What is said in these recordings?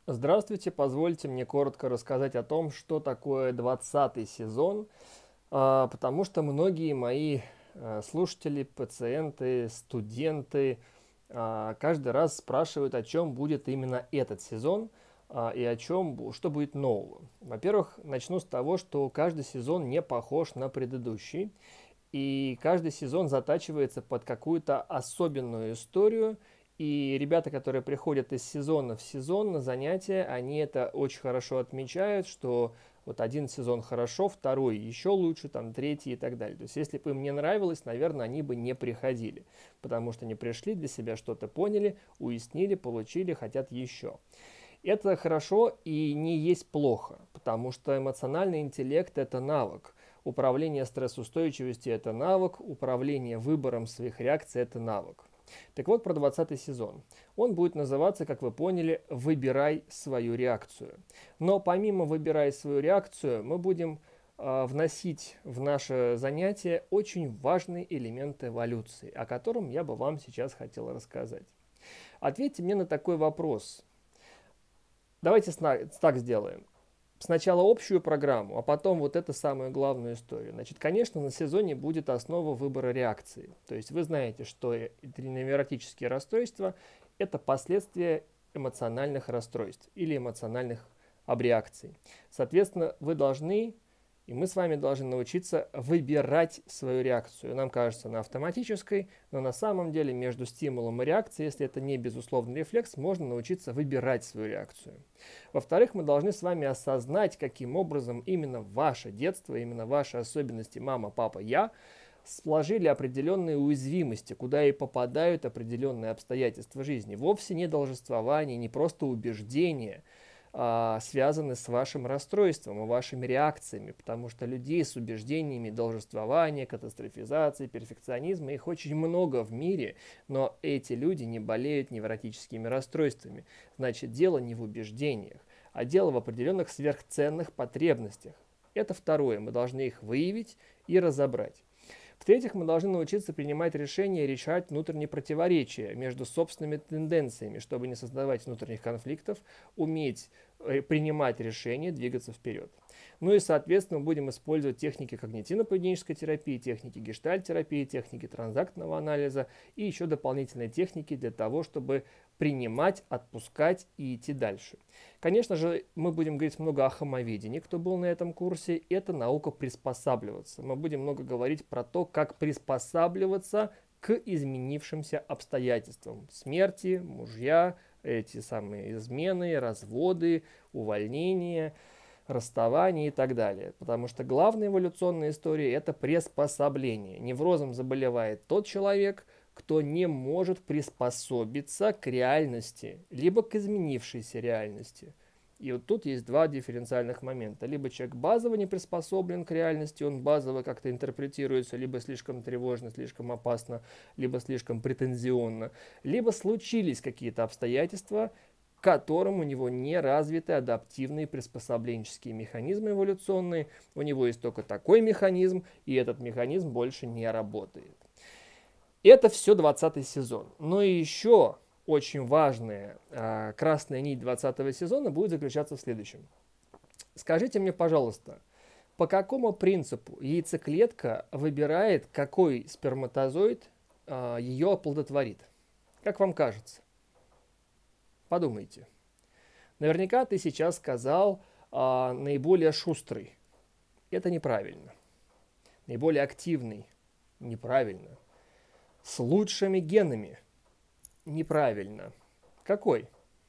Здравствуйте, позвольте мне коротко рассказать о том, что такое 20-й сезон, потому что многие мои слушатели, пациенты, студенты каждый раз спрашивают, о чем будет именно этот сезон и о чем, что будет нового. Во-первых, начну с того, что каждый сезон не похож на предыдущий, и каждый сезон затачивается под какую-то особенную историю. И ребята, которые приходят из сезона в сезон на занятия, они это очень хорошо отмечают, что вот один сезон хорошо, второй еще лучше, там третий и так далее. То есть если бы им не нравилось, наверное, они бы не приходили, потому что не пришли, для себя что-то поняли, уяснили, получили, хотят еще. Это хорошо и не есть плохо, потому что эмоциональный интеллект – это навык. Управление стрессоустойчивостью – это навык, управление выбором своих реакций – это навык. Так вот, про 20-й сезон. Он будет называться, как вы поняли, «Выбирай свою реакцию». Но помимо «Выбирай свою реакцию» мы будем вносить в наше занятие очень важный элемент эволюции, о котором я бы вам сейчас хотел рассказать. Ответьте мне на такой вопрос. Давайте так сделаем. Сначала общую программу, а потом вот эту самую главную историю. Значит, конечно, на сезоне будет основа выбора реакции. То есть вы знаете, что невротические расстройства – это последствия эмоциональных расстройств или эмоциональных абреакций. Соответственно, вы должны, и мы с вами должны научиться выбирать свою реакцию. Нам кажется, она автоматической, но на самом деле между стимулом и реакцией, если это не безусловный рефлекс, можно научиться выбирать свою реакцию. Во-вторых, мы должны с вами осознать, каким образом именно ваше детство, именно ваши особенности мама, папа, я сложили определенные уязвимости, куда и попадают определенные обстоятельства жизни. Вовсе не должествование, не просто убеждения, связаны с вашим расстройством и вашими реакциями, потому что людей с убеждениями должествования, катастрофизации, перфекционизма, их очень много в мире, но эти люди не болеют невротическими расстройствами. Значит, дело не в убеждениях, а дело в определенных сверхценных потребностях. Это второе, мы должны их выявить и разобрать. В-третьих, мы должны научиться принимать решения и решать внутренние противоречия между собственными тенденциями, чтобы не создавать внутренних конфликтов, уметь принимать решения, двигаться вперед. Ну и, соответственно, мы будем использовать техники когнитивно-поведенческой терапии, техники гештальт-терапии, техники транзактного анализа и еще дополнительные техники для того, чтобы принимать, отпускать и идти дальше. Конечно же, мы будем говорить много о хамоведении, кто был на этом курсе. Это наука приспосабливаться. Мы будем много говорить про то, как приспосабливаться к изменившимся обстоятельствам. Смерти, мужья, эти самые измены, разводы, увольнения, расставания и так далее. Потому что главная эволюционная история – это приспособление. Неврозом заболевает тот человек, кто не может приспособиться к реальности, либо к изменившейся реальности. И вот тут есть два дифференциальных момента. Либо человек базово не приспособлен к реальности, он базово как-то интерпретируется, либо слишком тревожно, слишком опасно, либо слишком претензионно, либо случились какие-то обстоятельства, к которым у него не развиты адаптивные приспособленческие механизмы эволюционные. У него есть только такой механизм, и этот механизм больше не работает. Это все 20-й сезон. Но и еще очень важная красная нить 20-го сезона будет заключаться в следующем. Скажите мне, пожалуйста, по какому принципу яйцеклетка выбирает, какой сперматозоид ее оплодотворит? Как вам кажется? Подумайте. Наверняка ты сейчас сказал наиболее шустрый. Это неправильно. Наиболее активный. Неправильно. С лучшими генами. Неправильно. Какой?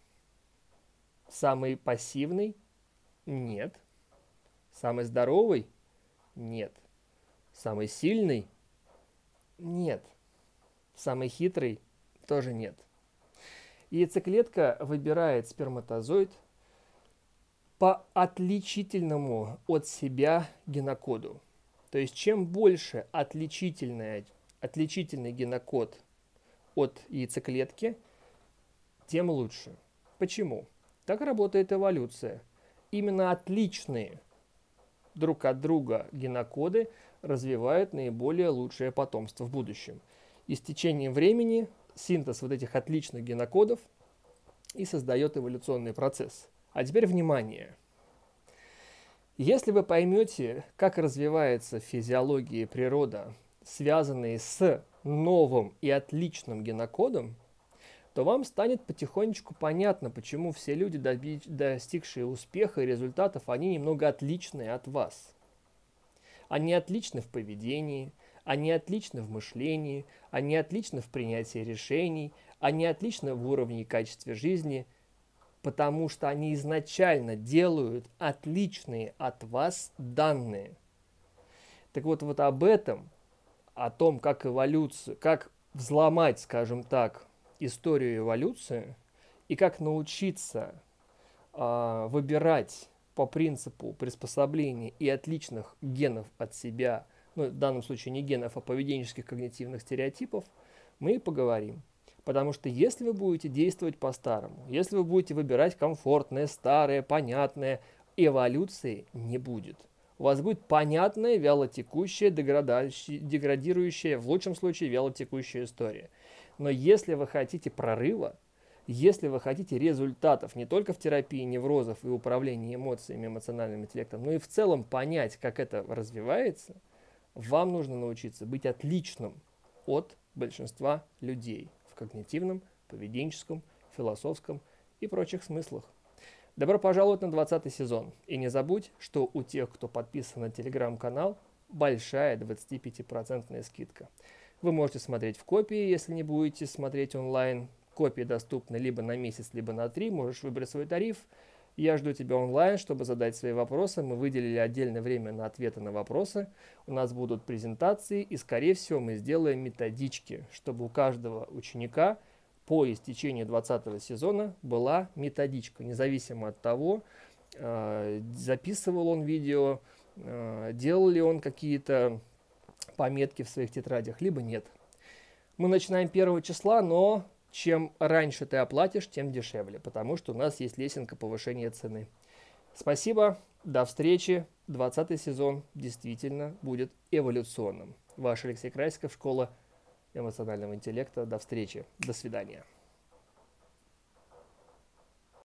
Самый пассивный? Нет. Самый здоровый? Нет. Самый сильный? Нет. Самый хитрый? Тоже нет. Яйцеклетка выбирает сперматозоид по отличительному от себя генокоду. То есть чем больше отличительный генокод от яйцеклетки, тем лучше. Почему? Так работает эволюция. Именно отличные друг от друга генокоды развивают наиболее лучшее потомство в будущем. И с течением времени синтез вот этих отличных генокодов и создает эволюционный процесс. А теперь внимание! Если вы поймете, как развивается физиология и природа, связанные с новым и отличным генокодом, то вам станет потихонечку понятно, почему все люди, достигшие успеха и результатов, они немного отличные от вас. Они отличны в поведении, они отличны в мышлении, они отличны в принятии решений, они отличны в уровне и качестве жизни, потому что они изначально делают отличные от вас данные. Так вот об этом, о том, как эволюцию, как взломать, скажем так, историю эволюции и как научиться выбирать по принципу приспособления и отличных генов от себя, ну, в данном случае не генов, а поведенческих когнитивных стереотипов, мы и поговорим. Потому что если вы будете действовать по-старому, если вы будете выбирать комфортное, старое, понятное, эволюции не будет. У вас будет понятная, вялотекущая, деградирующая, в лучшем случае, вялотекущая история. Но если вы хотите прорыва, если вы хотите результатов не только в терапии неврозов и управлении эмоциями, эмоциональным интеллектом, но и в целом понять, как это развивается, вам нужно научиться быть отличным от большинства людей в когнитивном, поведенческом, философском и прочих смыслах. Добро пожаловать на 20-й сезон. И не забудь, что у тех, кто подписан на телеграм-канал, большая 25% скидка. Вы можете смотреть в копии, если не будете смотреть онлайн. Копии доступны либо на месяц, либо на 3. Можешь выбрать свой тариф. Я жду тебя онлайн, чтобы задать свои вопросы. Мы выделили отдельное время на ответы на вопросы. У нас будут презентации, и, скорее всего, мы сделаем методички, чтобы у каждого ученика по истечению 20-го сезона была методичка, независимо от того, записывал он видео, делал ли он какие-то пометки в своих тетрадях, либо нет. Мы начинаем 1 числа, но чем раньше ты оплатишь, тем дешевле, потому что у нас есть лесенка повышения цены. Спасибо, до встречи. 20-й сезон действительно будет эволюционным. Ваш Алексей Красиков, школа эмоционального интеллекта. До встречи, до свидания.